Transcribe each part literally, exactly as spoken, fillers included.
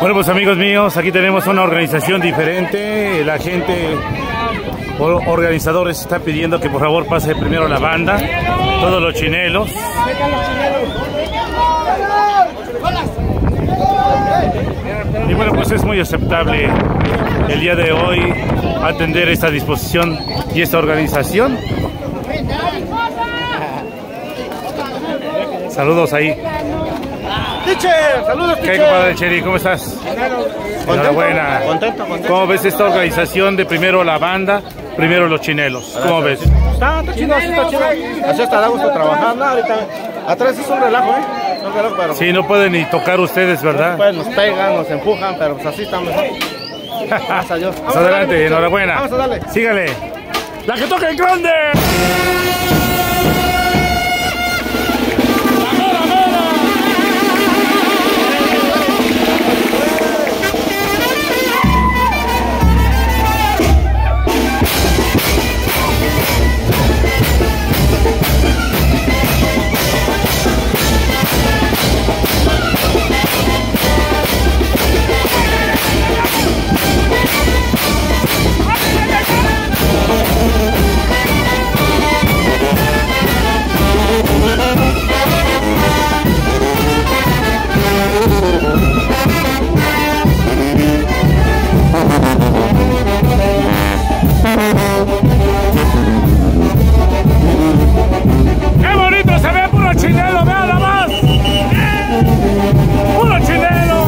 Bueno, pues amigos míos, aquí tenemos una organización diferente. La gente, los organizadores están pidiendo que por favor pase primero la banda, todos los chinelos. Y bueno, pues es muy aceptable el día de hoy atender esta disposición y esta organización. Saludos ahí. Teacher, saludos, ¿Qué hay, compadre Cheri? ¿Cómo estás? Enhorabuena. Contento, contento. ¿Cómo ves esta organización de primero la banda, primero los chinelos? ¿Cómo ves? Está, está chido, así está chido. Así está, da gusto trabajar. No, ahorita, atrás es un relajo, ¿eh? Es un relajo, pero... Sí, no pueden ni tocar ustedes, ¿verdad? Pues nos pegan, nos empujan, pero pues así está mejor. Gracias a Dios. Vamos adelante, darle, enhorabuena. Vamos a darle. Sígale. ¡La que toca en grande! ¡Qué bonito se ve! ¡Puro chinelo! ¡Vea nada más! ¡Puro chinelo!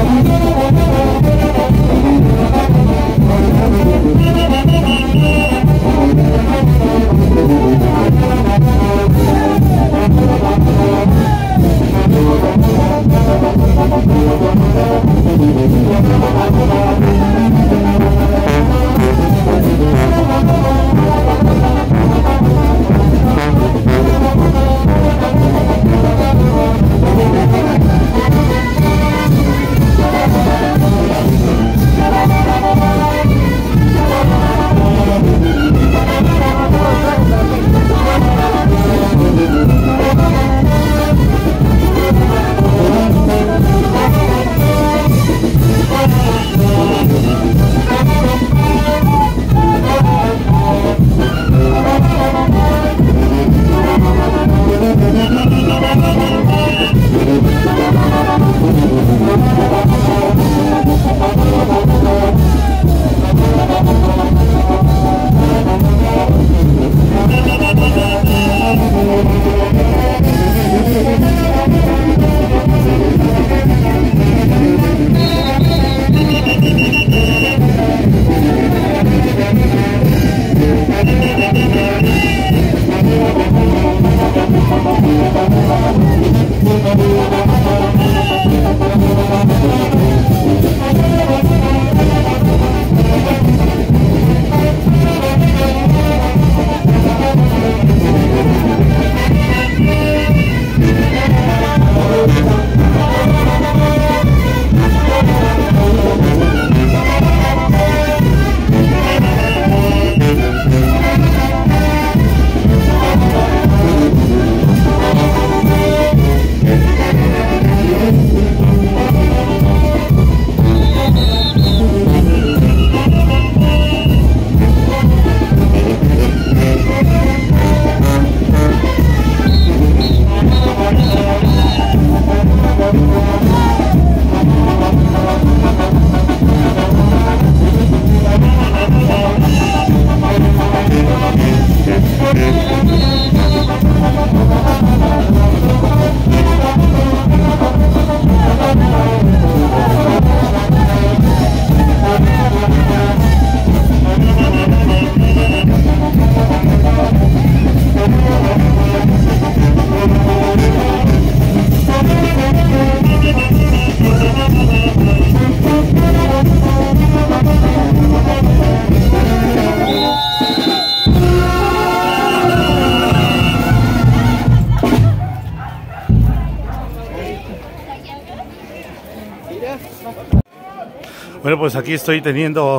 Bueno, pues aquí estoy teniendo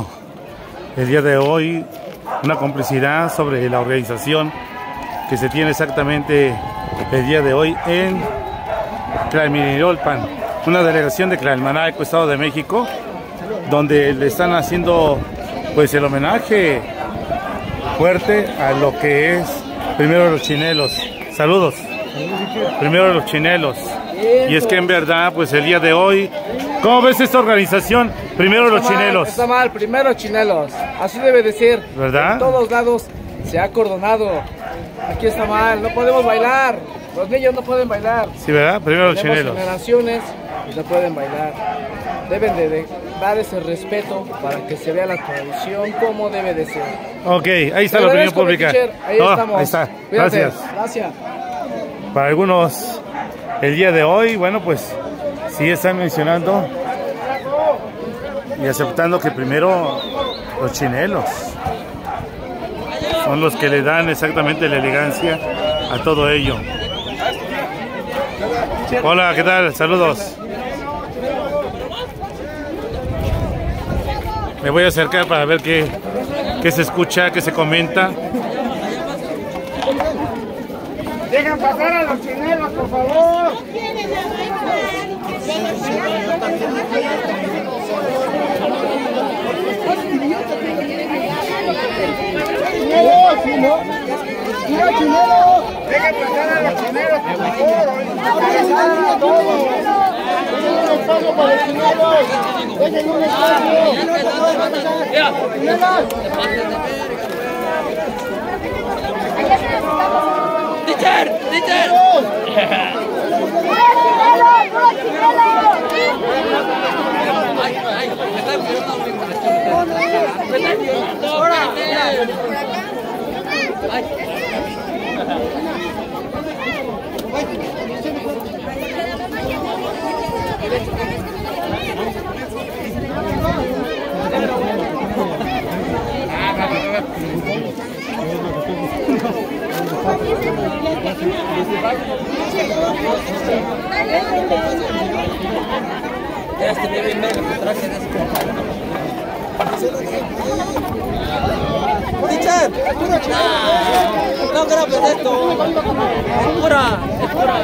el día de hoy una complicidad sobre la organización que se tiene exactamente el día de hoy en Tlalminilolpan. una delegación de Tlalmanalco, Estado de México, donde le están haciendo pues el homenaje fuerte a lo que es primero los chinelos. Saludos. Primero los chinelos. Y es que en verdad, pues el día de hoy, ¿cómo ves esta organización? Primero los chinelos. Está mal, primero chinelos. Así debe de ser. ¿Verdad? En todos lados se ha acordonado. Aquí está mal, no podemos bailar. Los niños no pueden bailar. Sí, ¿verdad? Primero los Tenemos chinelos. generaciones y no pueden bailar. Deben de, de dar ese respeto para que se vea la tradición como debe de ser. Ok, ahí está la opinión pública. Ahí Oh, estamos. ahí está. Cuídate. Gracias. Gracias. Para algunos, el día de hoy, bueno, pues sí están mencionando y aceptando que primero los chinelos son los que le dan exactamente la elegancia a todo ello. Hola, ¿qué tal? Saludos. Me voy a acercar para ver qué, qué se escucha, qué se comenta. Dejan pasar a los chinelos, por favor. Dejen pasar a los chinelos, por favor. Dejen a todos. Dejen un espacio para los chinelos. Dejen un ¡Teacher! ¡Teacher! ¡Teacher! No grabes esto. Es pura. Es pura.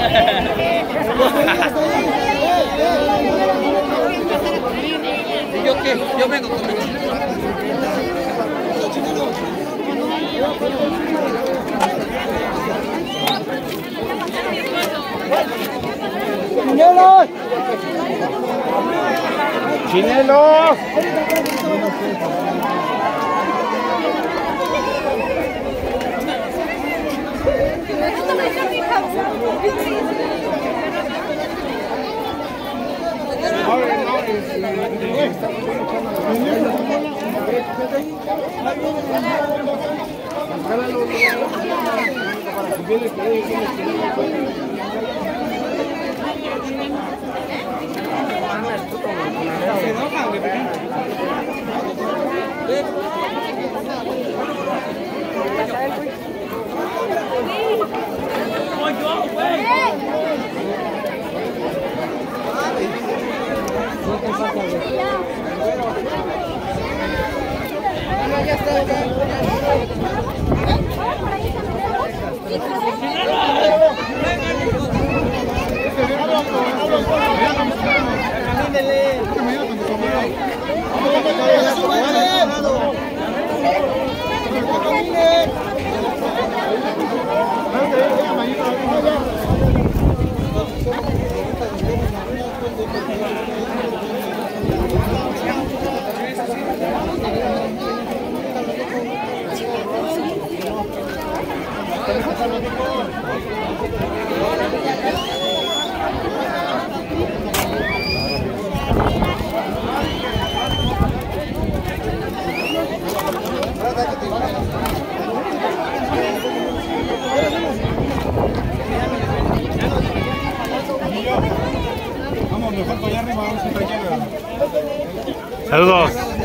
¿Y yo qué? Yo vengo con mi ¡Chinelos! ¡Chinelos! Saludos.